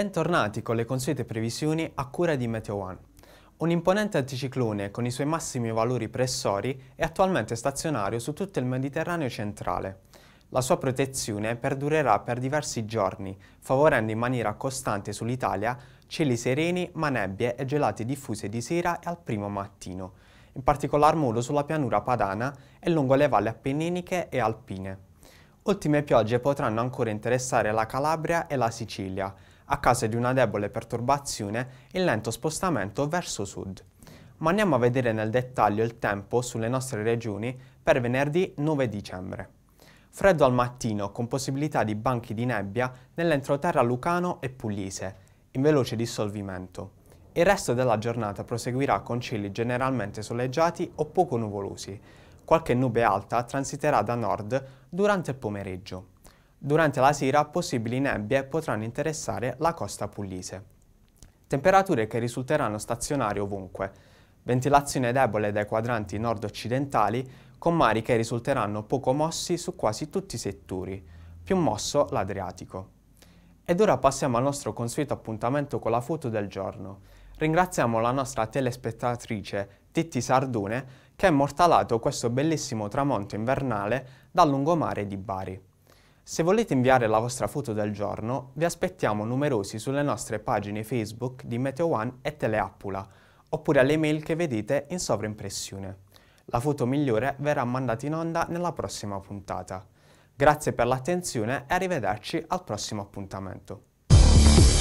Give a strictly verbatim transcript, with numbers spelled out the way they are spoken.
Bentornati con le consuete previsioni a cura di Meteo One. Un imponente anticiclone con i suoi massimi valori pressori è attualmente stazionario su tutto il Mediterraneo centrale. La sua protezione perdurerà per diversi giorni, favorendo in maniera costante sull'Italia cieli sereni ma nebbie e gelate diffuse di sera e al primo mattino, in particolar modo sulla pianura padana e lungo le valli appenniniche e alpine. Ultime piogge potranno ancora interessare la Calabria e la Sicilia, a causa di una debole perturbazione in lento spostamento verso sud. Ma andiamo a vedere nel dettaglio il tempo sulle nostre regioni per venerdì nove dicembre. Freddo al mattino con possibilità di banchi di nebbia nell'entroterra lucano e pugliese, in veloce dissolvimento. Il resto della giornata proseguirà con cieli generalmente soleggiati o poco nuvolosi. Qualche nube alta transiterà da nord durante il pomeriggio. Durante la sera possibili nebbie potranno interessare la costa pugliese. Temperature che risulteranno stazionarie ovunque. Ventilazione debole dai quadranti nord-occidentali, con mari che risulteranno poco mossi su quasi tutti i settori, più mosso l'Adriatico. Ed ora passiamo al nostro consueto appuntamento con la foto del giorno. Ringraziamo la nostra telespettatrice Titti Sardone che ha immortalato questo bellissimo tramonto invernale dal lungomare di Bari. Se volete inviare la vostra foto del giorno, vi aspettiamo numerosi sulle nostre pagine Facebook di Meteo One e Teleappula, oppure alle mail che vedete in sovraimpressione. La foto migliore verrà mandata in onda nella prossima puntata. Grazie per l'attenzione e arrivederci al prossimo appuntamento.